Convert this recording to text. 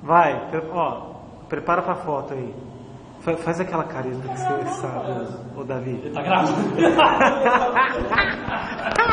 Vai, ó, prepara pra foto aí. Faz aquela careta que você sabe, ô Davi. Ele tá grávido.